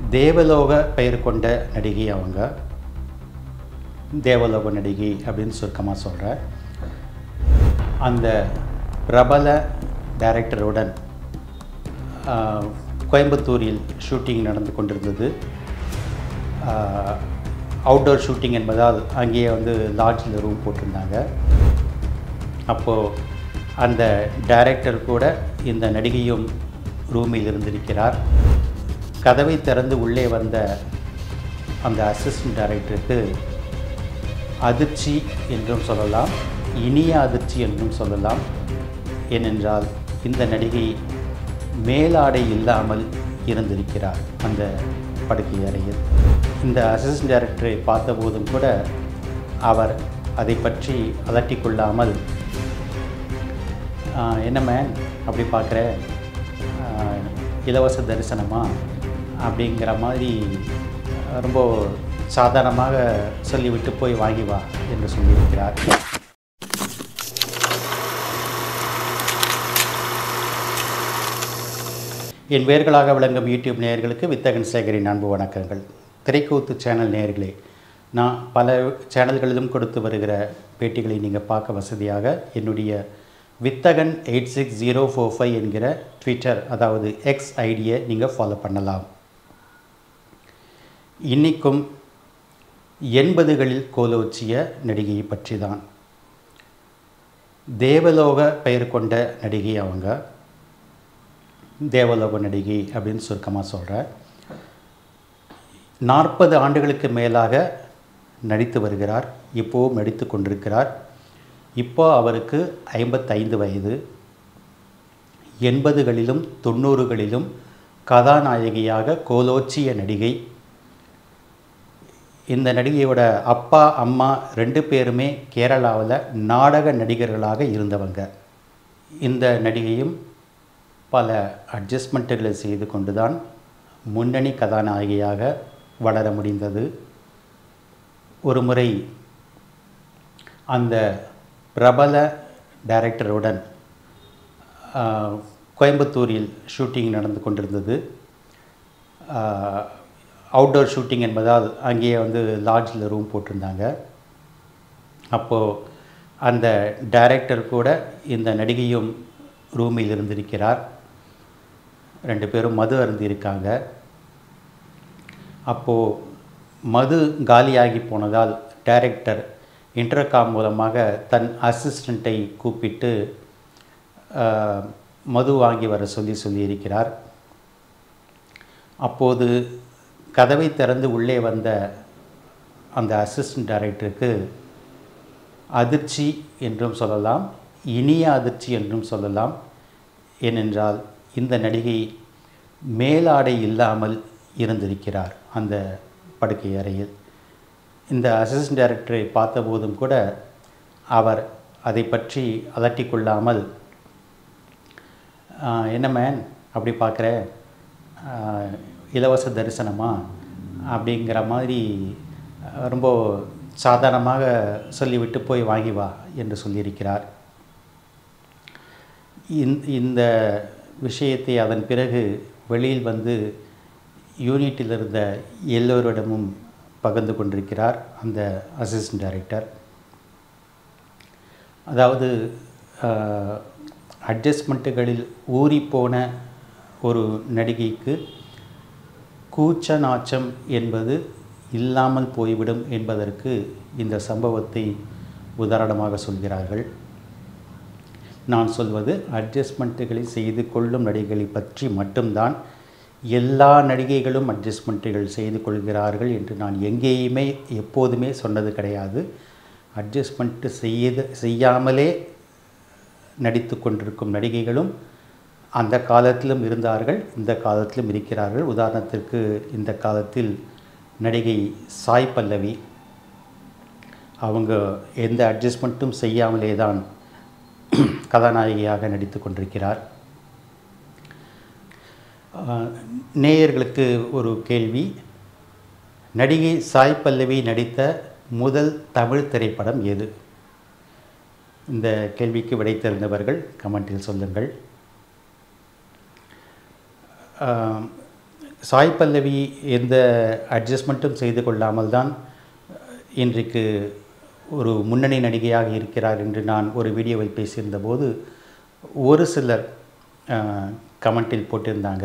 தேவலோக பெயர் கொண்ட நடிகை அவங்க. தேவலோக நடிகை அப்படின்னு சுருக்கமாக சொல்கிறேன். அந்த பிரபல டைரக்டருடன் கோயம்புத்தூரில் ஷூட்டிங் நடந்து கொண்டிருந்தது. அவுட்டோர் ஷூட்டிங் என்பதால் அங்கேயே லாட்ஜில் ரூம் போட்டிருந்தாங்க. அப்போது அந்த டைரக்டர் கூட இந்த நடிகையும் ரூமில் இருந்திருக்கிறார். கதவை திறந்து உள்ளே வந்த அந்த அசிஸ்டன்ட் டைரக்டருக்கு அதிர்ச்சி என்றும் சொல்லலாம், இனிய அதிர்ச்சி என்றும் சொல்லலாம். ஏனென்றால் இந்த நடிகை மேலாடை இல்லாமல் இருந்திருக்கிறார் அந்த படுக்கை அறையில். இந்த அசிஸ்டன்ட் டைரக்டரை பார்த்தபோதும் கூட அவர் அதை பற்றி அலட்டிக்கொள்ளாமல், என்ன மேன் அப்படி பார்க்குற, இலவச தரிசனமா அப்படிங்கிற மாதிரி ரொம்ப சாதாரணமாக சொல்லிவிட்டு போய் வாங்கி வா என்று சொல்லியிருக்கிறார். என் வேர்களாக விளங்கும் யூடியூப் நேயர்களுக்கு வித்தகன் சேகரின் அன்பு வணக்கங்கள். திரைக்கூத்து சேனல் நேயர்களே, நான் பல சேனல்களிலும் கொடுத்து வருகிற பேட்டிகளை நீங்கள் பார்க்க வசதியாக என்னுடைய வித்தகன் 86045 என்கிற ட்விட்டர், அதாவது எக்ஸ் ஐடியை நீங்கள் ஃபாலோ பண்ணலாம். இன்றைக்கும் 80களில் கோலோச்சிய நடிகையை பற்றி தான். தேவலோக பெயர் கொண்ட நடிகை அவங்க. தேவலோக நடிகை அப்படின்னு சுருக்கமாக சொல்கிறேன். 40 ஆண்டுகளுக்கு மேலாக நடித்து வருகிறார். இப்போவும் நடித்து கொண்டிருக்கிறார். இப்போ அவருக்கு 55 வயது. 80களிலும் 90களிலும் கதாநாயகியாக கோலோச்சிய நடிகை. இந்த நடிகையோட அப்பா அம்மா 2 பேருமே கேரளாவில் நாடக நடிகர்களாக இருந்தவங்க. இந்த நடிகையும் பல அட்ஜஸ்ட்மெண்ட்டுகளை செய்து கொண்டு தான் முன்னணி கதாநாயகியாக வளர முடிந்தது. ஒரு முறை அந்த பிரபல டைரக்டருடன் கோயம்புத்தூரில் ஷூட்டிங் நடந்து கொண்டிருந்தது. அவுட்டோர் ஷூட்டிங் என்பதால் அங்கேயே லாட்ஜில் ரூம் போட்டிருந்தாங்க. அப்போது அந்த டைரக்டர் கூட இந்த நடிகையும் ரூமில் இருந்திருக்கிறார். 2 பேரும் மது அருந்திருக்காங்க. அப்போது மது காலியாகி போனதால் டைரக்டர் இன்டர்காம் மூலமாக தன் அசிஸ்டண்ட்டை கூப்பிட்டு மது வாங்கி வர சொல்லியிருக்கிறார். அப்போது கதவை திறந்து உள்ளே வந்த அந்த அசிஸ்டன்ட் டைரக்டருக்கு அதிர்ச்சி என்றும் சொல்லலாம், இனிய அதிர்ச்சி என்றும் சொல்லலாம். ஏனென்றால் இந்த நடிகை மேலாடை இல்லாமல் இருந்திருக்கிறார் அந்த படுக்கை அறையில். இந்த அசிஸ்டன்ட் டைரக்டரை பார்த்தபோதும் கூட அவர் அதை பற்றி அலட்டிக்கொள்ளாமல், என்ன மேன் அப்படி பார்க்குற, இலவச தரிசனமா அப்படிங்கிற மாதிரி ரொம்ப சாதாரணமாக சொல்லிவிட்டு போய் வாங்கி வா என்று சொல்லியிருக்கிறார். இந்த விஷயத்தை அதன் பிறகு வெளியில் யூனிட்டில் இருந்த எல்லோரிடமும் பகிர்ந்து கொண்டிருக்கிறார் அந்த அசிஸ்டன்ட் டைரக்டர். அதாவது அட்ஜஸ்ட்மெண்ட்டுகளில் ஊறிப்போன ஒரு நடிகைக்கு கூச்ச நாச்சம் என்பது இல்லாமல் போய்விடும் என்பதற்கு இந்த சம்பவத்தை உதாரணமாக சொல்கிறார்கள். நான் சொல்வது அட்ஜஸ்ட்மெண்ட்டுகளை செய்து கொள்ளும் நடிகைகளை பற்றி மட்டும்தான். எல்லா நடிகைகளும் அட்ஜஸ்ட்மெண்ட்டுகள் செய்து கொள்கிறார்கள் என்று நான் எங்கேயுமே எப்போதுமே சொன்னது கிடையாது. அட்ஜஸ்ட்மெண்ட்டு செய்யாமலே நடித்து கொண்டிருக்கும் நடிகைகளும் அந்த காலத்திலும் இருந்தார்கள், இந்த காலத்திலும் இருக்கிறார்கள். உதாரணத்திற்கு இந்த காலத்தில் நடிகை சாய் பல்லவி, அவங்க எந்த அட்ஜஸ்ட்மெண்ட்டும் செய்யாமலே தான் கதாநாயகியாக நடித்து கொண்டிருக்கிறார். நேயர்களுக்கு ஒரு கேள்வி. நடிகை சாய் பல்லவி நடித்த முதல் தமிழ் திரைப்படம் எது? இந்த கேள்விக்கு விடை தெரிந்தவர்கள் கமெண்டில் சொல்லுங்கள். சாய் பல்லவி எந்த அட்ஜஸ்ட்மெண்ட்டும் செய்து கொள்ளாமல் தான் இன்றைக்கு ஒரு முன்னணி நடிகையாக இருக்கிறார் என்று நான் ஒரு வீடியோவில் பேசியிருந்தபோது ஒரு சிலர் கமெண்டில் போட்டிருந்தாங்க,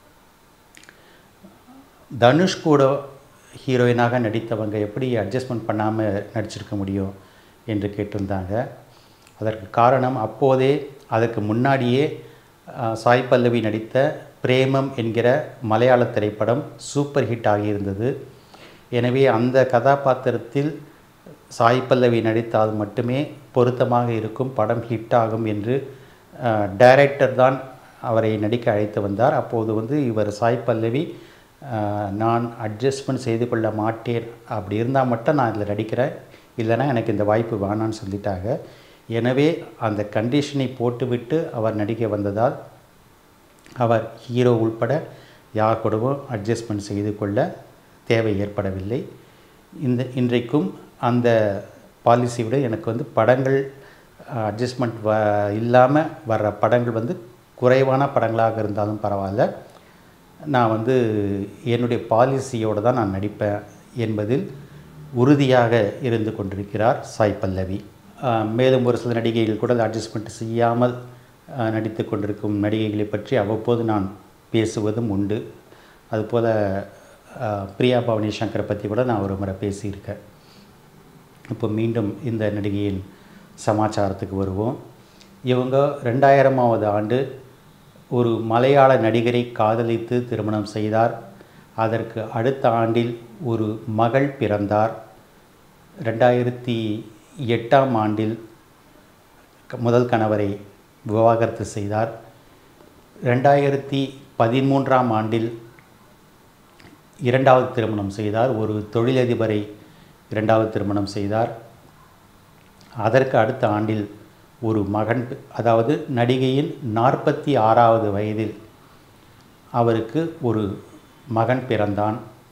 தனுஷ் கூட ஹீரோயினாக நடித்தவங்க எப்படி அட்ஜஸ்ட்மெண்ட் பண்ணாமல் நடிச்சிருக்க முடியும் என்று கேட்டிருந்தாங்க. அதற்கு காரணம், அப்போதே அதற்கு முன்னாடியே சாய் பல்லவி நடித்த பிரேமம் என்கிற மலையாள திரைப்படம் சூப்பர் ஹிட் ஆகியிருந்தது. எனவே அந்த கதாபாத்திரத்தில் சாய் பல்லவி நடித்தால் மட்டுமே பொருத்தமாக இருக்கும், படம் ஹிட் ஆகும் என்று டைரக்டர் தான் அவரை நடிக்க அழைத்து வந்தார். அப்போது இவர் சாய் பல்லவி, நான் அட்ஜஸ்ட்மெண்ட் செய்து கொள்ள மாட்டேன், அப்படி இருந்தால் மட்டும் நான் இதில் நடிக்கிறேன், இல்லைனா எனக்கு இந்த வாய்ப்பு வேணான்னு சொல்லிட்டாங்க. எனவே அந்த கண்டிஷனை போட்டுவிட்டு அவர் நடிக்க வந்ததால் அவர் ஹீரோ உள்பட யார் கூடவும் அட்ஜஸ்ட்மெண்ட் செய்து கொள்ள தேவை ஏற்படவில்லை. இன்றைக்கும் அந்த பாலிசியோட எனக்கு படங்கள் அட்ஜஸ்ட்மெண்ட் இல்லாமல் வர்ற படங்கள் குறைவான படங்களாக இருந்தாலும் பரவாயில்ல, நான் என்னுடைய பாலிசியோடு தான் நான் நடிப்பேன் என்பதில் உறுதியாக இருந்து கொண்டிருக்கிறார் சாய் பல்லவி. மேலும் ஒரு சில நடிகைகள் கூட அட்ஜஸ்ட்மெண்ட் செய்யாமல் நடித்து கொண்டிருக்கும் நடிகைகளை பற்றி அவ்வப்போது நான் பேசுவதும் உண்டு. அதுபோல் பிரியா பவானி சங்கரை பற்றி கூட நான் ஒரு முறை பேசியிருக்கேன். இப்போ மீண்டும் இந்த நடிகையின் சமாச்சாரத்துக்கு வருவோம். இவங்க 2000ஆவது ஆண்டு ஒரு மலையாள நடிகரை காதலித்து திருமணம் செய்தார். அதற்கு அடுத்த ஆண்டில் ஒரு மகள் பிறந்தார். 2008ஆம் ஆண்டில் முதல் கணவரை விவாகரத்து செய்தார். 2013ஆம் ஆண்டில் இரண்டாவது திருமணம் செய்தார். ஒரு தொழிலதிபரை இரண்டாவது திருமணம் செய்தார். அதற்கு அடுத்த ஆண்டில் ஒரு மகன், அதாவது நடிகையின் 46வது வயதில் அவருக்கு ஒரு மகன் பிறந்தான்.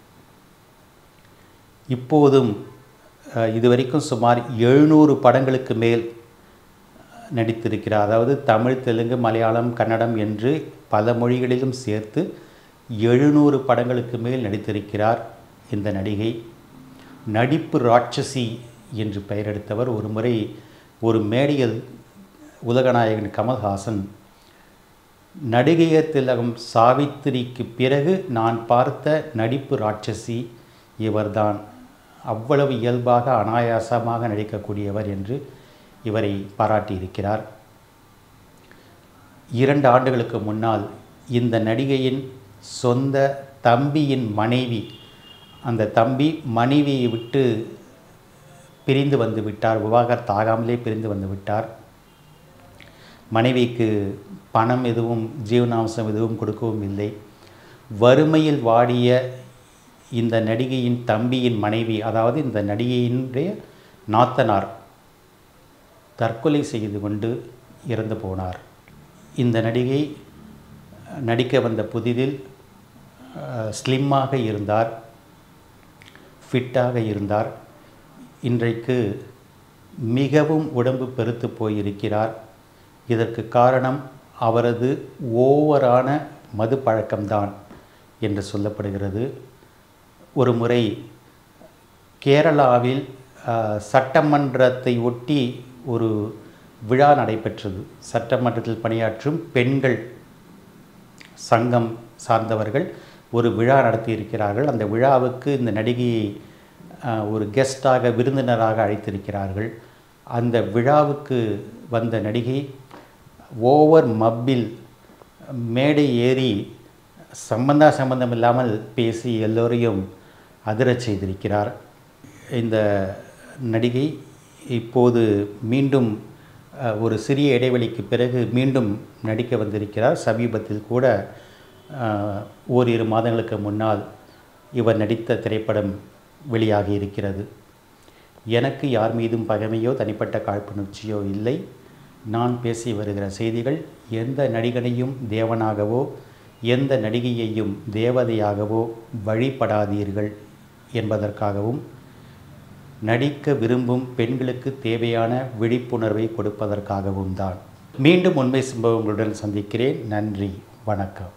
இப்போதும் இதுவரைக்கும் சுமார் 700 படங்களுக்கு மேல் நடித்திருக்கிறார். அதாவது தமிழ், தெலுங்கு, மலையாளம், கன்னடம் என்று பல மொழிகளிலும் சேர்த்து 700 படங்களுக்கு மேல் நடித்திருக்கிறார் இந்த நடிகை. நடிப்பு ராட்சசி என்று பெயரெடுத்தவர். ஒரு முறை ஒரு மேடையில் உலகநாயகன் கமல்ஹாசன், நடிகையர் திலகம் சாவித்திரிக்கு பிறகு நான் பார்த்த நடிப்பு ராட்சசி இவர்தான், அவ்வளவு இயல்பாக அனாயாசமாக நடிக்கக்கூடியவர் என்று இவரை பாராட்டியிருக்கிறார். 2 ஆண்டுகளுக்கு முன்னால் இந்த நடிகையின் சொந்த தம்பியின் மனைவி, அந்த தம்பி மனைவியை விட்டு பிரிந்து வந்து விட்டார், விவாகரத்து ஆகாமலே பிரிந்து வந்து விட்டார். மனைவிக்கு பணம் எதுவும் ஜீவனாம்சம் எதுவும் கொடுக்கவும் இல்லை. வறுமையில் வாடிய இந்த நடிகையின் தம்பியின் மனைவி, அதாவது இந்த நடிகையினுடைய நாத்தனார், தற்கொலை செய்து கொண்டு இறந்து போனார். இந்த நடிகை நடிக்க வந்த புதிதில் ஸ்லிம்மாக இருந்தார், ஃபிட்டாக இருந்தார். இன்றைக்கு மிகவும் உடம்பு பெருத்து போயிருக்கிறார். இதற்கு காரணம் அவரது ஓவரான மது பழக்கம்தான் என்று சொல்லப்படுகிறது. ஒரு முறை கேரளாவில் சட்டமன்றத்தை ஒட்டி ஒரு விழா நடைபெற்றது. சட்டமன்றத்தில் பணியாற்றும் பெண்கள் சங்கம் சார்ந்தவர்கள் ஒரு விழா நடத்தியிருக்கிறார்கள். அந்த விழாவுக்கு இந்த நடிகையை ஒரு கெஸ்டாக, விருந்தினராக அழைத்திருக்கிறார்கள். அந்த விழாவுக்கு வந்த நடிகை ஓவர் மப்பில் மேடை ஏறி சம்பந்தம் இல்லாமல் பேசி எல்லோரையும் அதிரச் செய்திருக்கிறார். இந்த நடிகை இப்போது மீண்டும் ஒரு சிறிய இடைவெளிக்கு பிறகு மீண்டும் நடிக்க வந்திருக்கிறார். சமீபத்தில் கூட ஓரிரு மாதங்களுக்கு முன்னால் இவர் நடித்த திரைப்படம் வெளியாகி இருக்கிறது. எனக்கு யார் மீதும் பகைமையோ தனிப்பட்ட காழ்ப்புணர்ச்சியோ இல்லை. நான் பேசி வருகிற செய்திகள் எந்த நடிகனையும் தேவனாகவோ எந்த நடிகையையும் தேவதையாகவோ வழிபடாதீர்கள் என்பதற்காகவும், நடிக்க விரும்பும் பெண்களுக்கு தேவையான விழிப்புணர்வை கொடுப்பதற்காகவும் தான். மீண்டும் உண்மை சம்பவங்களுடன் சந்திக்கிறேன். நன்றி, வணக்கம்.